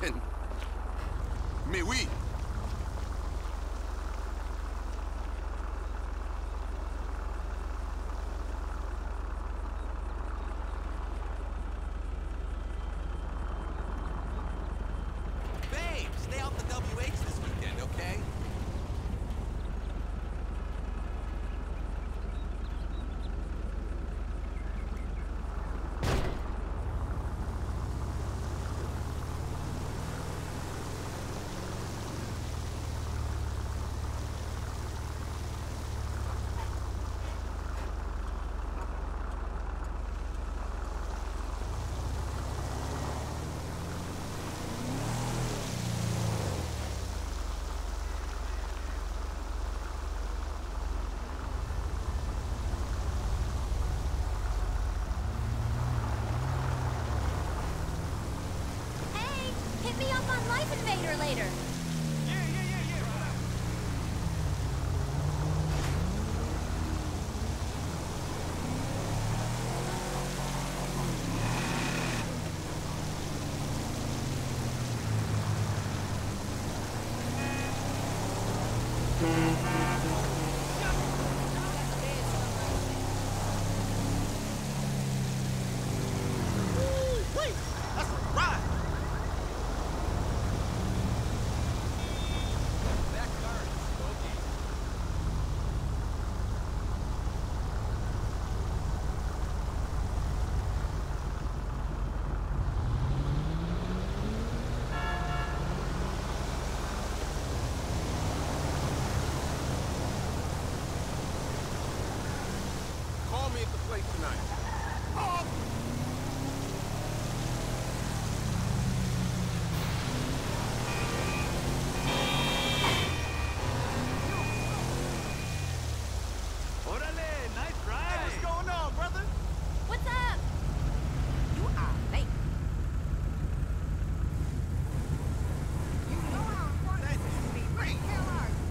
Captain. Mais oui. Babe, stay off the WH this weekend, okay? Hit me up on Life Invader later. Call me at the place tonight. Oh! Orale, nice ride. Hey, what's going on, brother? What's up? You are late. You know how important Thank this is to me. Where the hell are you?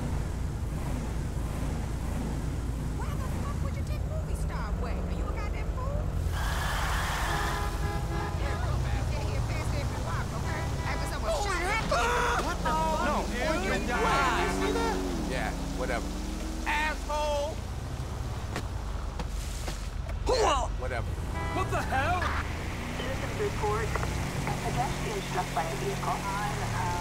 Why the fuck would you take movie star away? Are you a goddamn fool? Here, bro, man. Get here fast every walk, okay? After someone shot at you. What the fuck? No, Dude, dude. you see that? Yeah, whatever. Asshole! Whatever. What the hell? Citizens report a pedestrian struck by a vehicle on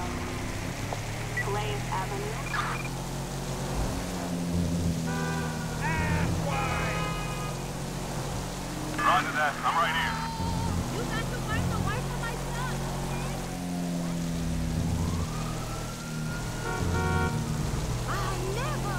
Blaze Avenue. Roger that. I'm right here. You got to find the wife of my son, okay? I'll never.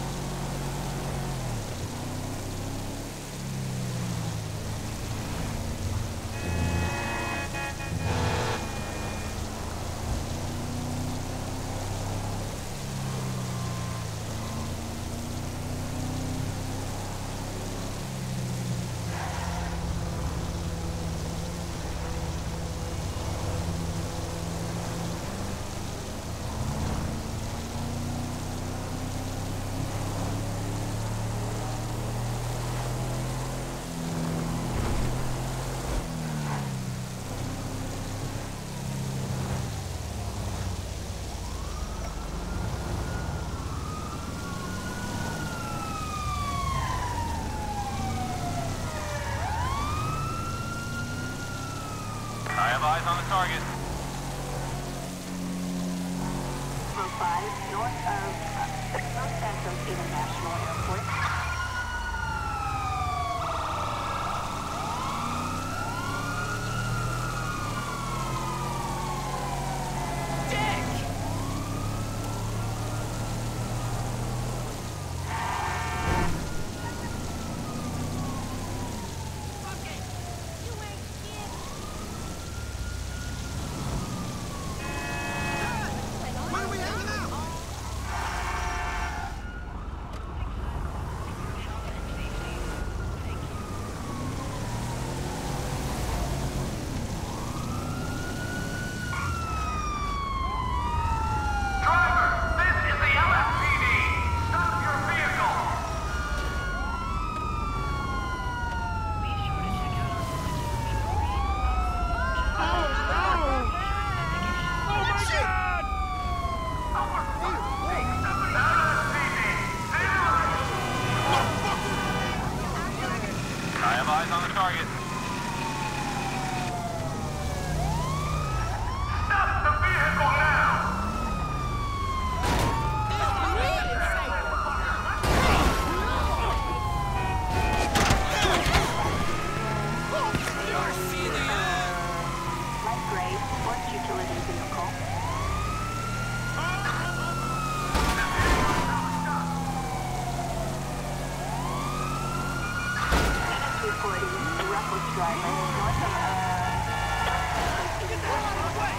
I have eyes on the target. 5 north of Los Santos International Airport. reporting a reckless driver north of, Get the hell out of the way!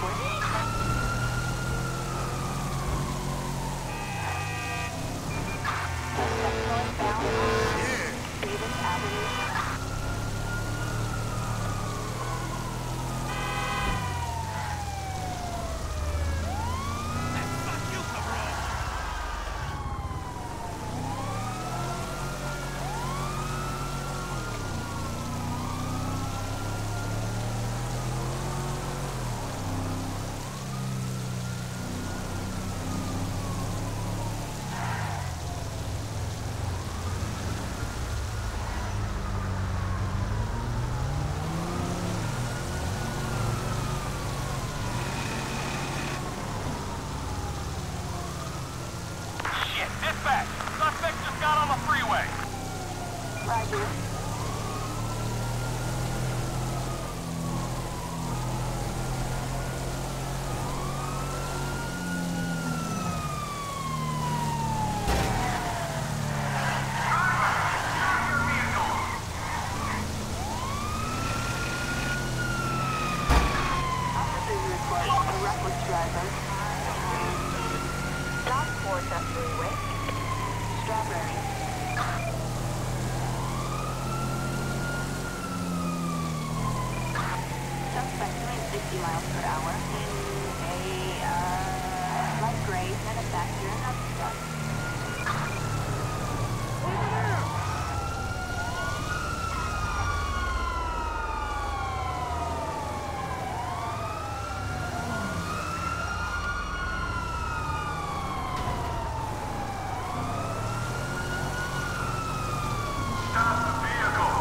suspect northbound Davis Avenue. Fuck you, cabron! Shit, dispatch! Suspect just got on the freeway! Roger. Officers report a reckless driver. Southport up freeway. Strawberry. Suspect doing 60 miles per hour in a light gray manufacturer number truck. Stop the vehicle!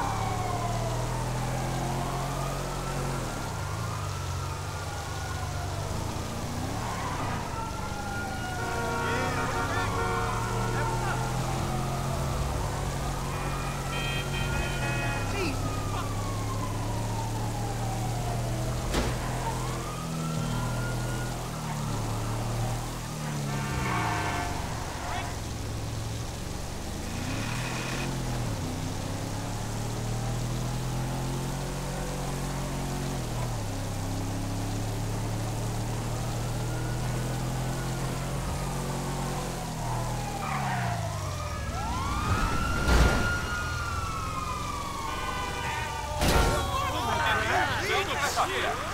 Shit!